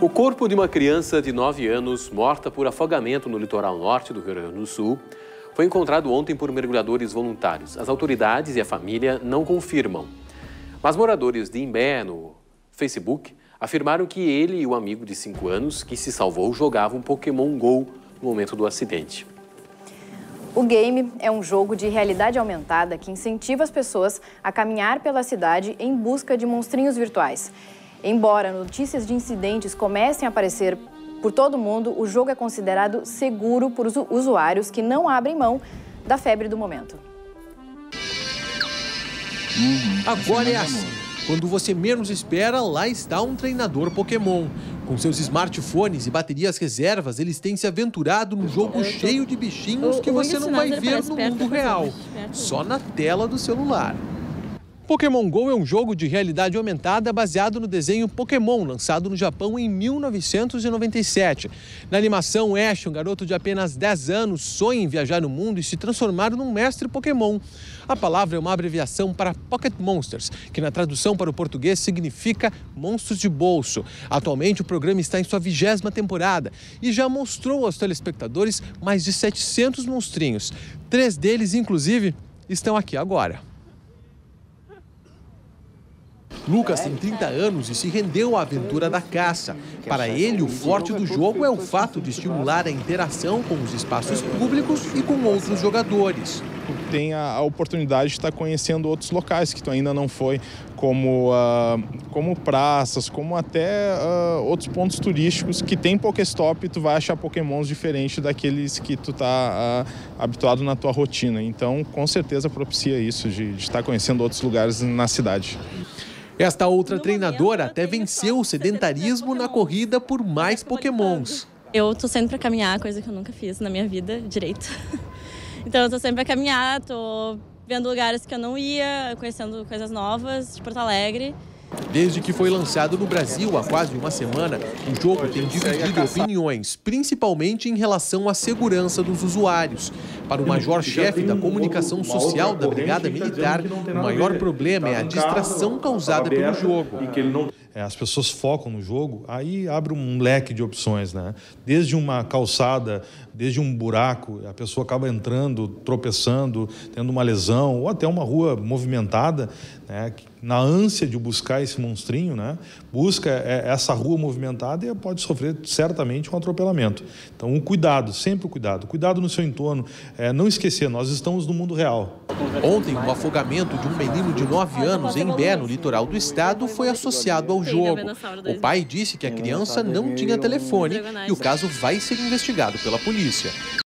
O corpo de uma criança de 9 anos, morta por afogamento no litoral norte do Rio Grande do Sul, foi encontrado ontem por mergulhadores voluntários. As autoridades e a família não confirmam. Mas moradores de Imbé, no Facebook, afirmaram que ele e o amigo de 5 anos, que se salvou, jogavam Pokémon GO no momento do acidente. O game é um jogo de realidade aumentada que incentiva as pessoas a caminhar pela cidade em busca de monstrinhos virtuais. Embora notícias de incidentes comecem a aparecer por todo mundo, o jogo é considerado seguro por usuários que não abrem mão da febre do momento. Agora é assim. Quando você menos espera, lá está um treinador Pokémon. Com seus smartphones e baterias reservas, eles têm se aventurado num jogo cheio de bichinhos que você não vai ver no mundo real, só na tela do celular. Pokémon GO é um jogo de realidade aumentada baseado no desenho Pokémon, lançado no Japão em 1997. Na animação, Ash, um garoto de apenas 10 anos, sonha em viajar no mundo e se transformar num mestre Pokémon. A palavra é uma abreviação para Pocket Monsters, que na tradução para o português significa monstros de bolso. Atualmente, o programa está em sua 20ª temporada e já mostrou aos telespectadores mais de 700 monstrinhos. 3 deles, inclusive, estão aqui agora. Lucas tem 30 anos e se rendeu à aventura da caça. Para ele, o forte do jogo é o fato de estimular a interação com os espaços públicos e com outros jogadores. Tem a oportunidade de estar conhecendo outros locais que tu ainda não foi, como praças, como até outros pontos turísticos que tem Pokéstop e tu vai achar Pokémons diferentes daqueles que tu está habituado na tua rotina. Então, com certeza propicia isso, de estar conhecendo outros lugares na cidade. Esta outra treinadora até venceu o sedentarismo na corrida por mais Pokémons. Eu tô saindo para caminhar, coisa que eu nunca fiz na minha vida direito. Então eu tô sempre para caminhar, tô vendo lugares que eu não ia, conhecendo coisas novas de Porto Alegre. Desde que foi lançado no Brasil há quase uma semana, o jogo tem dividido opiniões, principalmente em relação à segurança dos usuários. Para o major-chefe da comunicação social da Brigada Militar, o maior problema é a distração causada pelo jogo. As pessoas focam no jogo, aí abre um leque de opções, né? Desde uma calçada, desde um buraco, a pessoa acaba entrando, tropeçando, tendo uma lesão, ou até uma rua movimentada, né? Na ânsia de buscar esse monstrinho, né? Busca essa rua movimentada e pode sofrer certamente um atropelamento. Então, um cuidado, sempre o cuidado. Cuidado no seu entorno, não esquecer, nós estamos no mundo real. Ontem, o afogamento de um menino de 9 anos em Imbé, no litoral do estado, foi associado ao jogo. O pai disse que a criança não tinha telefone e o caso vai ser investigado pela polícia.